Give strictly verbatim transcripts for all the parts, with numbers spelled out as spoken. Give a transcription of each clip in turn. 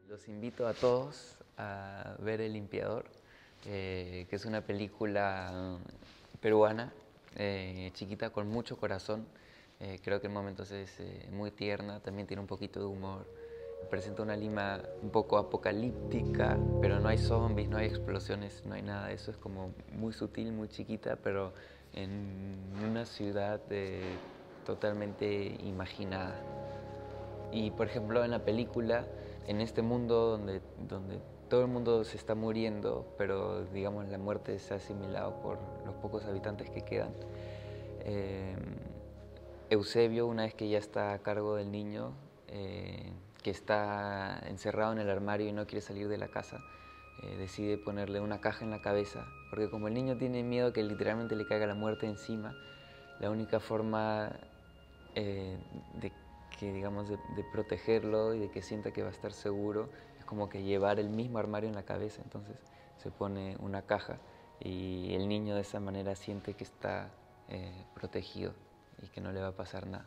Los invito a todos a ver El Limpiador, eh, que es una película peruana, eh, chiquita, con mucho corazón. Eh, creo que en momentos es eh, muy tierna, también tiene un poquito de humor. Presenta una Lima un poco apocalíptica, pero no hay zombies, no hay explosiones, no hay nada de eso. Es como muy sutil, muy chiquita, pero en una ciudad eh, totalmente imaginada. Y por ejemplo en la película, en este mundo donde, donde todo el mundo se está muriendo, pero digamos la muerte se ha asimilado por los pocos habitantes que quedan, eh, Eusebio, una vez que ya está a cargo del niño, eh, que está encerrado en el armario y no quiere salir de la casa, eh, decide ponerle una caja en la cabeza, porque como el niño tiene miedo que literalmente le caiga la muerte encima, la única forma eh, de que digamos de, de protegerlo y de que sienta que va a estar seguro es como que llevar el mismo armario en la cabeza. Entonces se pone una caja y el niño de esa manera siente que está eh, protegido y que no le va a pasar nada.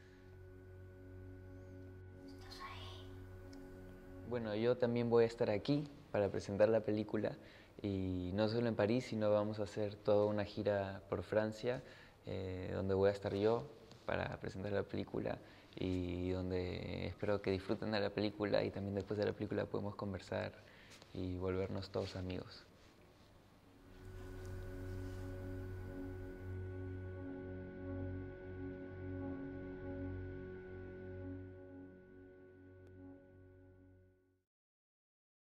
Bueno, yo también voy a estar aquí para presentar la película y no solo en París, sino vamos a hacer toda una gira por Francia, eh, donde voy a estar yo para presentar la película y donde espero que disfruten de la película y también después de la película podemos conversar y volvernos todos amigos.